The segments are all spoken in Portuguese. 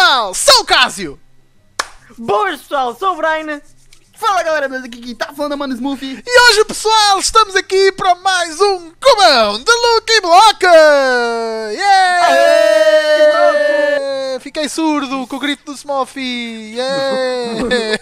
pessoal, sou o Cásio! Boas pessoal, sou o Brian. Fala galera, mas aqui tá falando a Mano Smoothie. E hoje pessoal, estamos aqui para mais um cubão de Lucky Block! Yeah! Fiquei surdo com o grito do Smurfy! Yeah!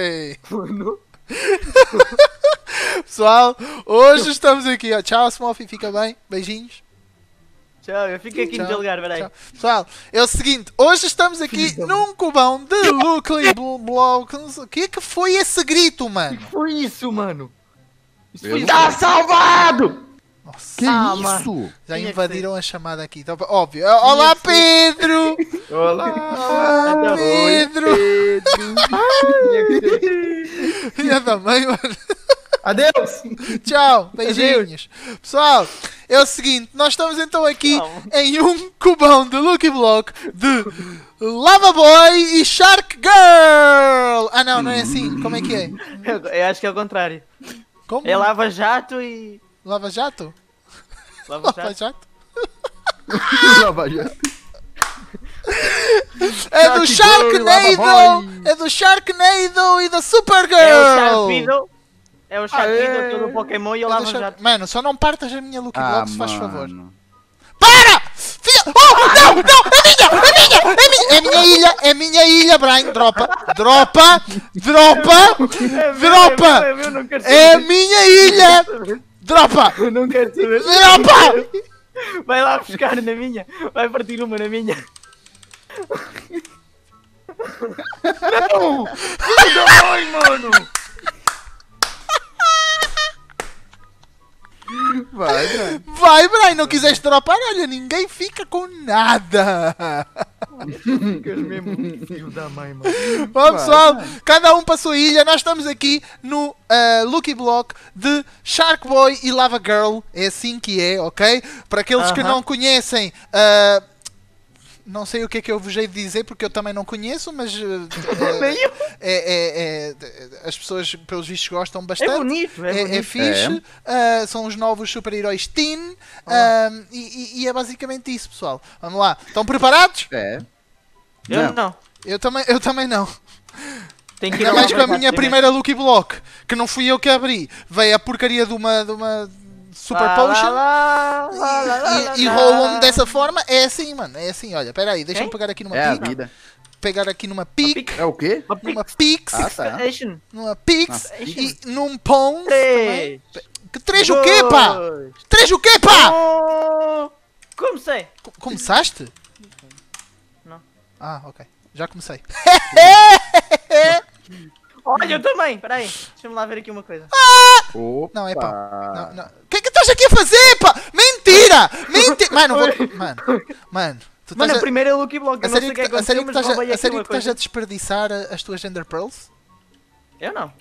Pessoal, hoje estamos aqui. Tchau Smurfy, fica bem, beijinhos. Tchau, eu fico aqui no teu lugar, peraí. Tchau. Pessoal, é o seguinte, hoje estamos aqui num cubão de Lucky Block. O que é que foi esse grito, mano? O que foi isso, mano? Isso Eu foi não- Tá salvado! Nossa, Que mano. já Tinha que invadiram a chamada aqui. Então, óbvio. Olá, que ser. Pedro! Olá! Olá, Pedro! Filha da mãe, mano. Adeus! Tchau, beijinhos. Pessoal, é o seguinte, nós estamos então aqui Não. em um cubão de Lucky Block de Lava Boy e Shark Girl. Ah não, não é assim. Como é que é? Eu acho que é o contrário. Como? É Lava Jato e... Lava Jato? Lava Lava Jato. Jato? Lava Jato. É do Shark Girl e Lava Sharknado! Boy. É do Sharknado e da Supergirl! É o Sharknado. É o Sharknado Aê. que é do Pokémon e É o do Lava Shark- Jato. Mano, só não partas a minha Lucky Block, se faz favor. Para! Filha... Oh, não, não! É minha, é minha ilha, Brian! Dropa! Dropa! É meu, não quero É saber. minha ilha! Dropa! Eu não quero saber. Dropa! Vai lá buscar na minha. Vai partir uma na minha. Não! Ai, mano! Vai, Brian. Vai, Brian! Não quiseste dropar? Olha, ninguém fica com nada! Ficas mesmo filho da mãe, mano. Bom, Vai, pessoal, vai. cada um para a sua ilha. Nós estamos aqui no Lucky Block de Shark Boy e Lava Girl. É assim que é, ok? Para aqueles que Aham. não conhecem, não sei o que é que eu vos hei de dizer porque eu também não conheço, mas Nem eu. as pessoas, pelos vistos, gostam É bastante. bonito, é É bonito. fixe, são os novos super-heróis teen e é basicamente isso, pessoal. Vamos lá, estão preparados? É. Eu não. Eu também não. Tem que ir Ainda ao mais com a Lava minha Jato primeira Lucky Block, que não fui eu que abri. Veio a porcaria de uma Super Lá, Potion lá, lá, lá, lá, e lá. rolam-me dessa forma. É assim, mano. É assim, olha. Pera aí, deixa-me Hein? pegar aqui numa É a pic. vida. Pegar aqui numa pic. pic. É o quê? Uma Numa pix. Ah, tá. Station. Numa pix. Ah, E num pons. também. 3. Que 3 o quê, pá? 3 o quê, pá? Oh, comecei. Começaste? Não. Ah, ok. Já comecei. Olha, eu também. Peraí. Deixa-me lá ver aqui uma coisa. Opa. Não, é pão. Não, não. O que é que estás aqui a fazer, pá? Mentira! Mentira! Mano, Mano. Tu Mano, estás a primeira é Lucky Block. A Eu não sei sério o que é que a sério aconteceu, que mas roubei aqui estás uma a coisa. desperdiçar as tuas Ender Pearls? Eu não.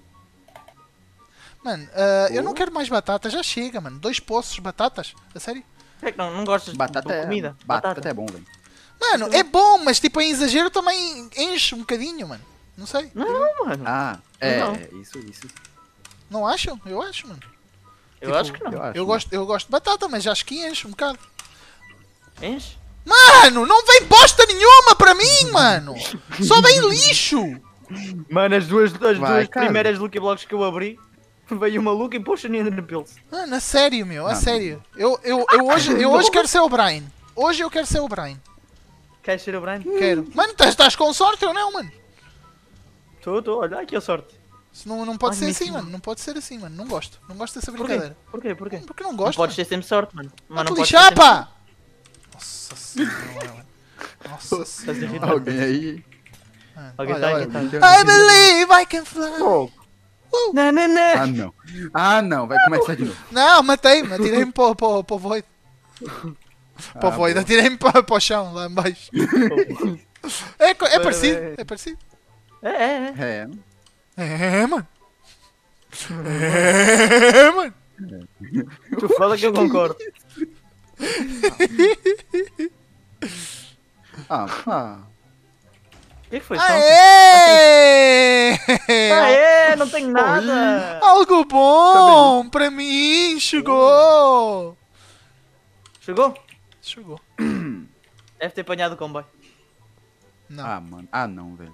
Mano, eu não quero mais batata, já chega, mano. 2 poços de batatas? A sério? É que não gostas Batata de é. comida? Batata é bom, velho. Mano, é bom, mas tipo em exagero também enche um bocadinho, mano. Não sei. Não, mano. Ah, é. Não. Isso. Não acham? Eu acho, mano. Eu acho que não. Eu acho. Eu gosto de batata, mas acho que enche um bocado. Enche? Mano, não vem bosta nenhuma para mim, mano. Só vem lixo. Mano, as duas Vai, cara. primeiras Lucky Blocks que eu abri, veio uma Lucky Potion e Ender Pills. Mano, a sério, meu, a Não. sério. Eu hoje quero ser o Brian. Hoje eu quero ser o Brian. Queres ser o Brian? Quero. Mano, estás com sorte ou não, mano? Estou, olha aqui a sorte. Isso não pode Ai, ser Mickey. assim, mano. Não pode ser assim, mano. Não gosto. Não gosto dessa Porquê? brincadeira. Porquê? Porquê? Porque não Não gosto. podes ter sempre sorte, mano. Mas Não não te podes lixar, ter sempre pá! Nossa senhora, mano. Nossa Estás senhora. irritado. Alguém aí. Mano, Alguém olha, está olha. irritado. I believe I can fly. Oh. Não, não, Ah, não. não. Ah, não. Vai começar de novo. Não, matei-me. Atirei-me para o void. Para o Ah, void. boa. Atirei-me para o chão, lá em baixo. É parecido. É parecido. É. É. É, mano. É, mano. Tu fala que eu concordo. Ah. O que é que foi? Aê! Ah, é, não tenho nada. Algo bom para mim chegou. Chegou? Chegou. Deve ter apanhado o comboio. Não, Ah, mano. Ah, não, velho.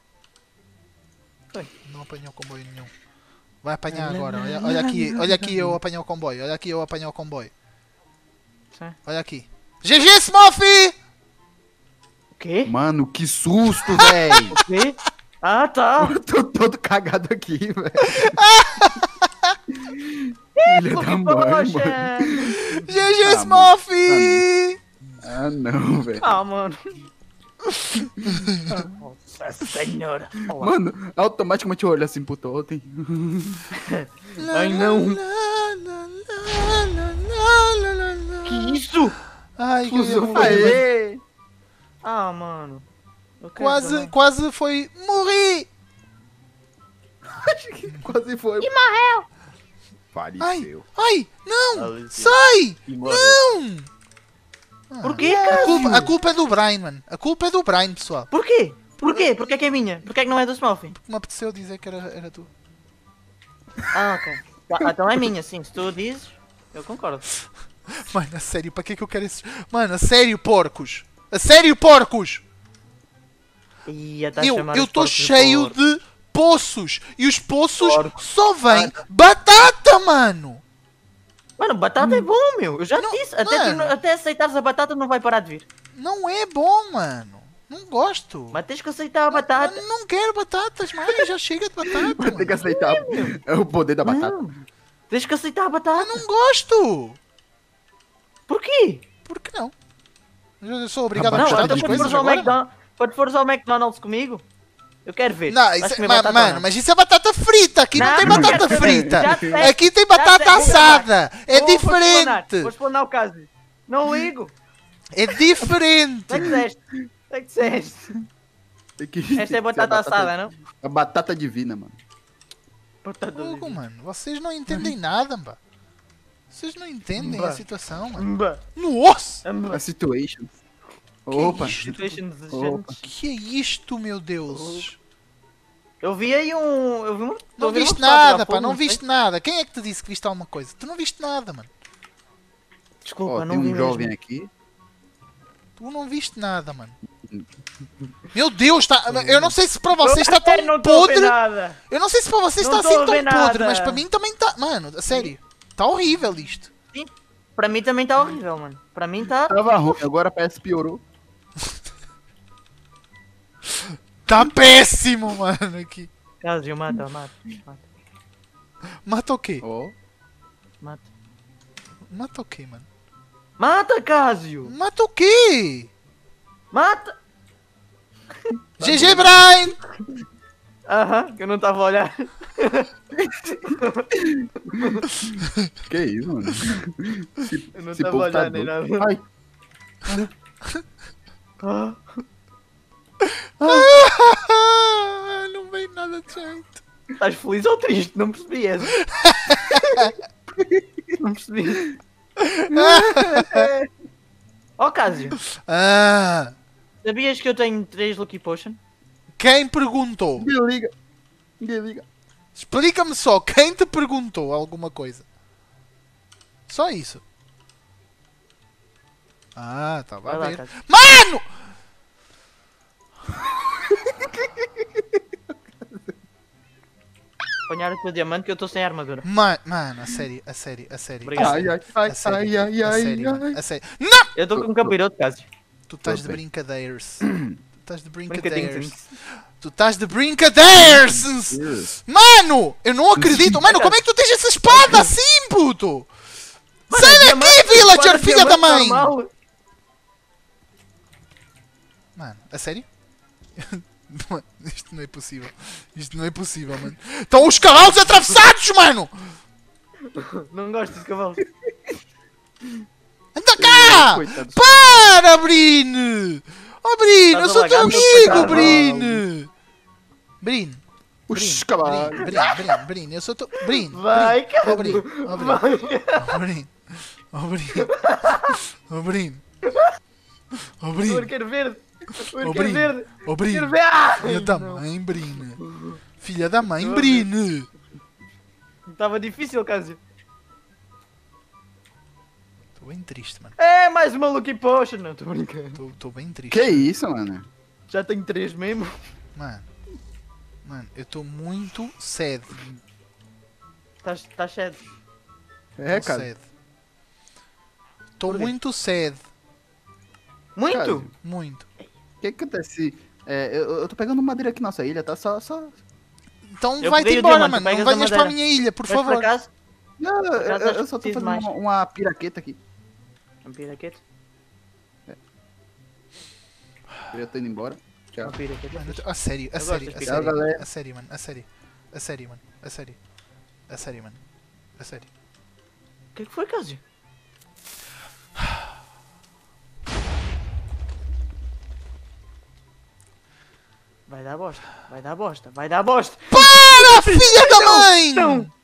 não apanhou comboio nenhum. Vai apanhar agora. Olha aqui eu apanhei o comboio. Olha aqui eu apanhei o comboio. Sim. Olha aqui. GG Smurfy! O quê? Mano, que susto, velho. O quê? Ah, tá. Eu tô todo cagado aqui, velho. Filha da mãe, mano. Poxa. GG Ah, Smurfy! Ah, não, velho. Ah, mano. Nossa senhora. Olá. Mano, automaticamente eu olho assim pro totem. Ai, não. Que isso? Ai, que eu ia Fusão. morrer. Aê! Ah, mano. Eu quero Quase, também. quase foi. Morri! Quase foi. E Ai, faleceu. ai, não! Faleceu. Sai! E morreu. Não! Por quê, A cara? culpa é do Brian, mano. A culpa é do Brian, pessoal. Por quê? Por quê? Por que é que é minha? Por que é que não é do Smurfy? Porque me apeteceu dizer que era tu. Ah, ok. Tá, então é minha, sim. Se tu dizes, eu concordo. Mano, a sério, para que é que eu quero esses. Mano, a sério, porcos! A sério, porcos! Ia tá a chamar Eu os estou porcos de cheio porco. de poços! E os poços Porco. só vêm batata, mano! Mano, batata é bom, meu. Eu já Não, te disse. Até, mano. até aceitares a batata não vai parar de vir. Não é bom, mano. Não gosto. Mas tens que aceitar a batata. Mano, não quero batatas mais, já chega de batata. Vai ter que Mano. aceitar. É o poder da batata. Não. Tens que aceitar a batata. Eu não gosto. Por quê? Por que não? Eu sou obrigado a Não, gostar então das quando coisas fores, ao agora? quando fores ao McDonald's comigo, eu quero ver. Não, Vais isso, comer batata ou mano, não? mas isso é batata frita. Aqui não, tem não batata quero saber. frita. Já sei. Aqui tem Já batata sei. assada. É Vou explanar. diferente. Vou explanar o caso. Não ligo. É diferente. Tem que disseste. Tem que disseste. Tem que- Esta é tem que ser batata assada, não? A batata divina, mano. Batata Fogo, divina. mano, vocês não entendem nada, mano. Vocês não entendem a Bah. situação, mano. Mba. Nossa! A situation. Opa. isto? Situations Opa. Que é isto, meu Deus? Eu vi aí um. Eu vi uma, Não eu vi uma viste pessoa a nada, tirar pá, fogo, não sei. viste nada. Quem é que te disse que viste alguma coisa? Tu não viste nada, mano. Desculpa, Ó, não tem vi um jovem mesmo. aqui. Tu não viste nada, mano. Meu Deus, tá, eu não sei se para vocês está tão Não estou a ver podre. nada. Eu não sei se para vocês Não está tô assim a ver tão podre, nada. mas para mim também está. Mano, a sério. Está horrível isto. Sim. Para mim também está horrível, mano. Para mim está. Tava ruim, agora parece que piorou. Está péssimo, mano, aqui. Cásio, mata, mata. Mata o quê? Ó. Mata. Mata o quê, mano? Mata, Cásio! Mata o quê? Mata! GG Brian! Aham, que eu não estava a olhar. Que isso, mano? Eu não Esse estava a povo tá olhar nem nada. doido. Ai, Ah, Não vem nada de jeito. estás feliz ou triste? Não percebi essa. Não percebi. Ó, Cásio, Ah, sabias que eu tenho 3 Lucky Potion? quem perguntou? ninguém liga. Ninguém liga. Explica-me só, quem te perguntou alguma coisa? Só isso. Ah, estava Vai a lá, ver. Cásio. Mano! Apanhar o teu diamante que eu estou sem armadura. Mano, a sério, a sério, a sério. Obrigado. Ai, ai, ai, A sério, ai, ai, a ai, sério, ai. mano, a sério. Não! Eu estou com um capiroto, Cásio. Tu estás de Ok. brincadeiras. Tu estás de brincadeiras. Brincadinho. Tu estás de brincadeiras! Deus. Mano! Eu não acredito! Mano, como é que tu tens essa espada assim, puto? Mano, Sai é daqui, diamante, villager, mano, filha da diamante mãe! normal. Mano, a sério? Mano, isto não é possível. Isto não é possível, mano. Estão os cavalos atravessados, mano! Não gosto de cavalos. Anda cá! Coitado. Para, Brine! Oh, Brine, eu Estás sou teu alagado, amigo, coitado. Brine! Brine, Os cavalos. Brine, eu sou teu... Brine, Vai, oh, Brine, Cásio. oh, Brine, Vai. oh, Brine, oh, Brine, oh, Brine, oh, O Brine, arqueiro verde. O oh, arqueiro Brine, verde. oh, Arqueiro Brine, verde. Ah! filha da mãe, Brine, filha da mãe, Brine. Estava difícil, Cásio. Estou bem triste, mano, É, mais uma Lucky Potion. Não, estou brincando. estou bem triste. Que isso, mano? Já tenho 3 mesmo. Mano, eu estou muito sad. Estás cedo. É, Tô cara. sad. Estou Por quê? muito sad. Muito? Cássio, Muito. o que acontece? Eu tô pegando madeira aqui na nossa ilha, tá? Só... Então Eu vai-te peguei o embora, diamante, mano. pegas Não a venhas para a madeira. minha ilha, por Mas por favor. acaso? Não, acaso eu só tô preciso fazendo mais. uma piraqueta aqui. Um piraquete? Eu tô indo embora. Tchau. Um piraquete. Mano, a sério, a Eu sério, gosto a de Tchau, sério, galera. a sério, mano, a sério, a sério, mano, a sério, a sério, mano, a sério. O que foi, Cássio? Vai dar bosta, vai dar bosta, vai dar bosta. Para, filha da mãe! Não!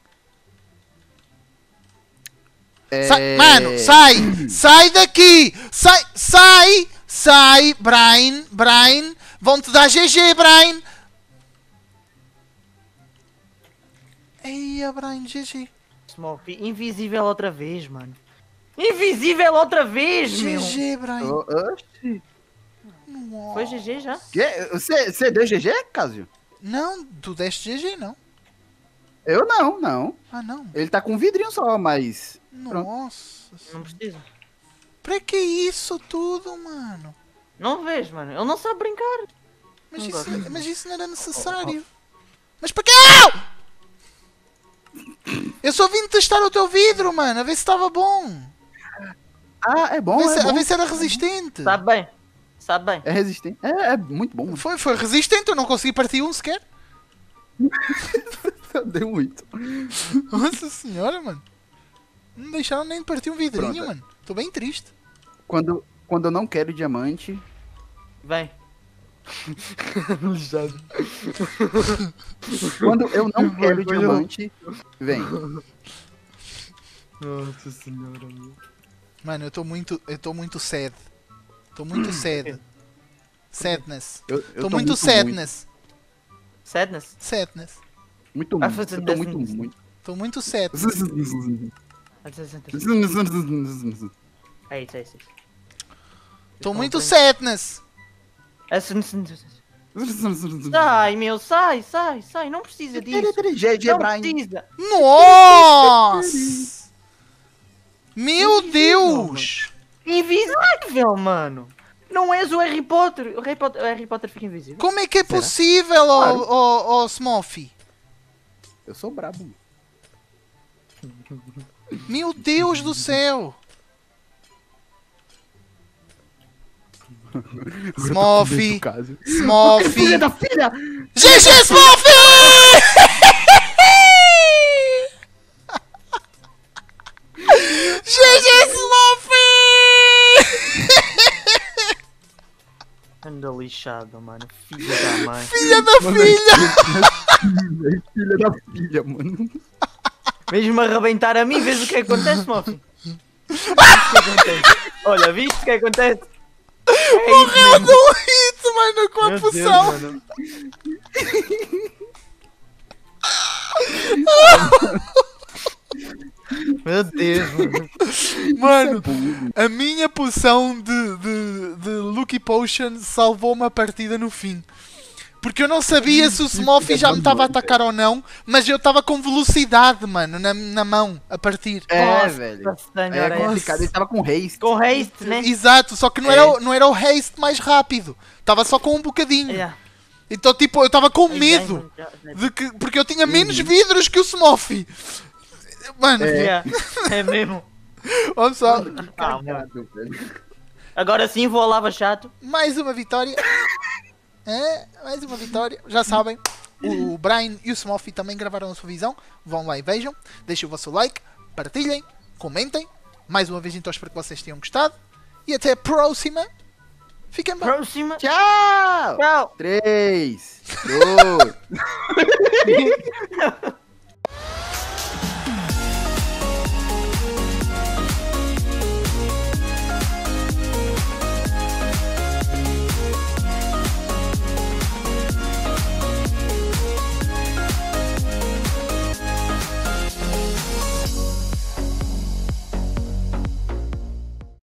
Mano, sai daqui, sai, Brian, vão-te dar GG, Brian. Eia, Brian, GG. Smurfy, invisível outra vez, mano. Invisível outra vez, meu! GG, Brian. Oxi. Foi GG já? Você deu GG, Cássio? Não, tu deste GG, não. Eu não. Ah, não. Ele tá com um vidrinho só, mas... Nossa. Não precisa. Pra que isso tudo, mano? Não vês, mano. Ele não sabe brincar. Mas isso não era necessário. Mas para que? Au! Eu só vim testar o teu vidro, mano, a ver se estava bom. Ah, é bom, A é bom. ver se era resistente. Sabe bem. Sabe bem. É resistente. É muito bom. Foi resistente, eu não consegui partir um sequer. Deu muito. Nossa senhora, mano. Não deixaram nem de partir um vidrinho, Pronto. mano. Tô bem triste. Quando eu não quero diamante... Vem. Quando eu não quero diamante, vem. Nossa senhora, meu. Mano, eu tô muito sad. Tô muito sad. Sadness. Eu Tô muito sadness. Sadness? Sadness. Muito, Vai muito. fazer Eu tô desse- muito. Tô muito sad. É isso. Tô muito sadness. Sai, meu, sai. Não precisa disso. GG, Não Brian. precisa. Nossa! Meu Deus! Invisível, mano. Não és o Harry Potter. O Harry Potter fica invisível. Como é que é Será? possível, Claro. ó Smurfy? Eu sou brabo. Meu Deus do céu! Smurfy! Smurfy! Filha da filha! GG Smurfy! GG Smurfy! Anda lixado, mano. Filha da mãe. Filha da filha! Filha da filha, mano. Mesmo arrebentar a mim, vês o que acontece, Muffy? Viste o que acontece? Olha, viste o que acontece? É isso Morreu mesmo. num hit, mano, com a Meu Deus, poção! mano. Meu Deus, mano. Mano, a minha poção de Lucky Potion salvou-me a partida no fim. Porque eu não sabia se o Smurfy já me estava a atacar ou não, mas eu estava com velocidade, mano, na mão, a partir. Nossa velho. senhora, É complicado, ele tava com haste. Com haste, né? Exato, só que não era o haste mais rápido. Estava só com um bocadinho. Yeah. Então, tipo, eu estava com Ai, medo. já- Porque eu tinha menos vidros que o Smurfy. Mano, É mesmo. olha só, Ah, mano. Cagado, velho. Agora sim vou a lava chato. mais uma vitória. Mais uma vitória. Já sabem, o Brian e o Smurfy também gravaram a sua visão. Vão lá e vejam. Deixem o vosso like, partilhem, comentem. Mais uma vez, então, espero que vocês tenham gostado. E até a próxima. Fiquem bem. Próxima. Tchau! Tchau. 3, 2...